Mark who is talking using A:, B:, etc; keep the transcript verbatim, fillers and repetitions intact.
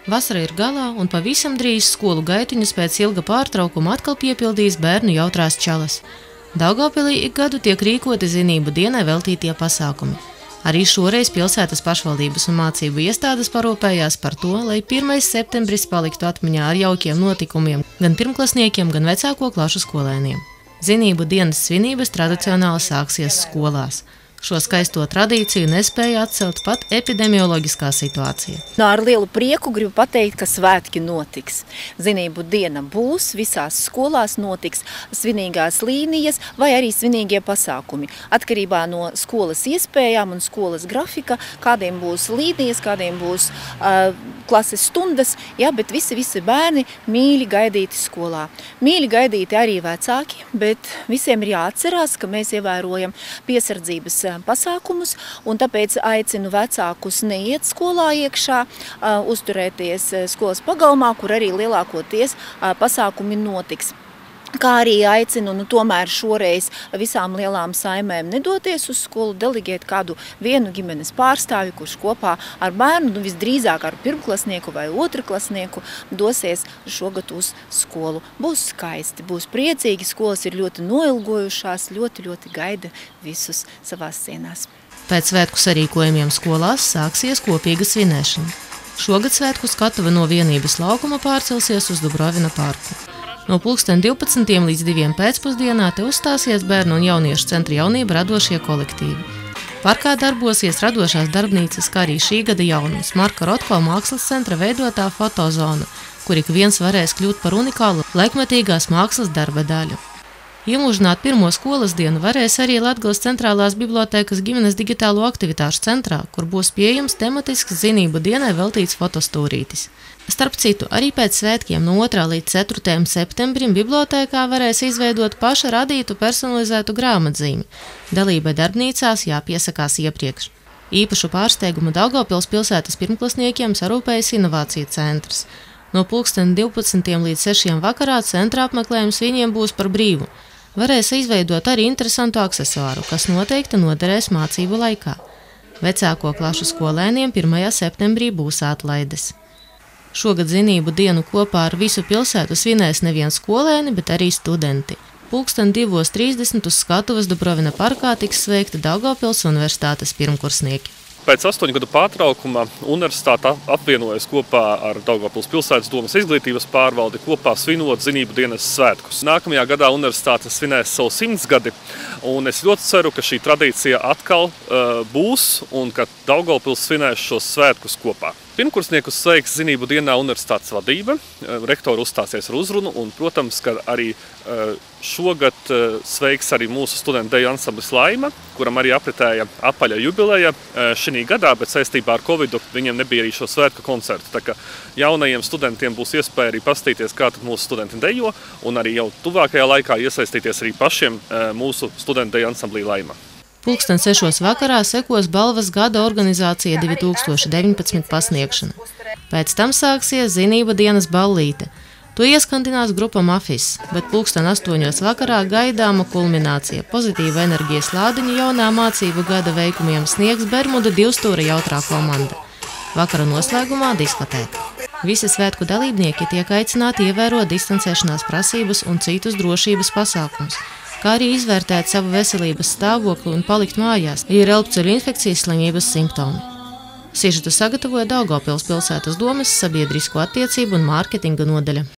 A: Vasara ir galā, un pavisam drīz skolu gaitiņus pēc ilga pārtraukuma atkal piepildīs bērnu jautrās čalas. Daugavpilī ik gadu tiek rīkoti zinību dienai veltītie pasākumi. Arī šoreiz pilsētas pašvaldības un mācību iestādes parūpējās par to, lai pirmais septembris paliktu atmiņā ar jaukiem notikumiem gan pirmklasniekiem, gan vecāko klašu skolēniem. Zinību dienas svinības tradicionāli sāksies skolās. Šo skaisto tradīciju nespēja atcelt pat epidemioloģiskā situācija.
B: No, ar lielu prieku gribu pateikt, ka svētki notiks. Zinību diena būs, visās skolās notiks svinīgās līnijas vai arī svinīgie pasākumi. Atkarībā no skolas iespējām un skolas grafika, kādiem būs līnijas, kādiem būs uh, klases stundas, jā, bet visi, visi bērni mīļi gaidīti skolā. Mīļi gaidīti arī vecāki, bet visiem ir jāatcerās, ka mēs ievērojam piesardzības pasākumus, un tāpēc aicinu vecākus neiet skolā iekšā, uzturēties skolas pagalmā, kur arī lielākoties pasākumi notiks. Kā arī aicinu, nu tomēr šoreiz visām lielām saimēm nedoties uz skolu, delegēt kādu vienu ģimenes pārstāvi, kurš kopā ar bērnu, nu visdrīzāk ar pirmklasnieku vai otrklasnieku, dosies šogad uz skolu. Būs skaisti, būs priecīgi, skolas ir ļoti noilgojušās, ļoti, ļoti gaida visus savās cienās.
A: Pēc svētku sarīkojumiem skolās sāksies kopīga svinēšana. Šogad svētku skatuve no Vienības laukuma pārcelsies uz Dubrovina parku. No pulksten divpadsmitiem līdz diviem pēcpusdienā te uzstāsies bērnu un jauniešu centra jaunība radošie kolektīvi. Parkā darbosies radošās darbnīcas, kā arī šī gada jaunums Marka Rotko mākslas centra veidotā fotozona, kur ik viens varēs kļūt par unikālu laikmetīgās mākslas darba daļu. Iemūžināt pirmo skolas dienu varēs arī Latgales centrālās bibliotēkas ģimenes digitālo aktivitāšu centrā, kur būs pieejams tematisks zinību dienai veltīts fotostūrītis. Starp citu, arī pēc svētkiem no otrā līdz ceturtajam septembrim bibliotēkā varēs izveidot paša radītu personalizētu grāmatzīmi. Dalībai darbnīcās jāpiesakās iepriekš. Īpašu pārsteigumu Daugavpils pilsētas pirmklasniekiem sarūpējas inovāciju centrs. No pulksten divpadsmitiem līdz sešiem vakarā centra apmeklējums viņiem būs par brīvu. Varēs izveidot arī interesantu aksesuāru, kas noteikti noderēs mācību laikā. Vecāko klašu skolēniem pirmajā septembrī būs atlaides. Šogad zinību dienu kopā ar visu pilsētu svinēs nevien skolēni, bet arī studenti. Pulksten divos trīsdesmit uz skatuves Dubrovina parkā tiks sveikti Daugavpils universitātes pirmkursnieki.
C: Pēc astoņu gadu pārtraukuma universitāte apvienojas kopā ar Daugavpils pilsētas domas izglītības pārvaldi kopā svinot zinību dienas svētkus. Nākamajā gadā universitāte svinēs savu simtsgadi, un es ļoti ceru, ka šī tradīcija atkal uh, būs un ka Daugavpils svinēs šos svētkus kopā. Pirmkursniekus sveiks zinību dienā universitātes vadība, rektori uzstāsies ar uzrunu un, protams, ka arī šogad sveiks arī mūsu studentu deju ansamblis Laima, kuram arī apritēja apaļa jubileja šī gadā, bet saistībā ar Covidu viņiem nebija arī šo svētku koncertu. Tā kā jaunajiem studentiem būs iespēja arī pastīties, kā tad mūsu studenti dejo, un arī jau tuvākajā laikā iesaistīties arī pašiem mūsu studentu deju ansamblī Laima.
A: Pulksten sešos vakarā sekos balvas gada organizācija divi tūkstoši deviņpadsmit pasniegšana. Pēc tam sāksies zinība dienas ballīte. To ieskandinās grupa Mafis, bet pulksten astoņos vakarā gaidāma kulminācija. Pozitīva enerģijas lādiņa jaunā mācību gada veikumiem sniegs Bermuda divstūra jautrā komanda. Vakara noslēgumā diskotēka. Visi svētku dalībnieki tiek aicināti ievērot distancēšanās prasības un citus drošības pasākumus, kā arī izvērtēt savu veselības stāvokli un palikt mājās, ja ir elpceļu infekcijas slimības simptomi. Sižetu sagatavoja Daugavpils pilsētas domes sabiedrisko attiecību un mārketinga nodaļa.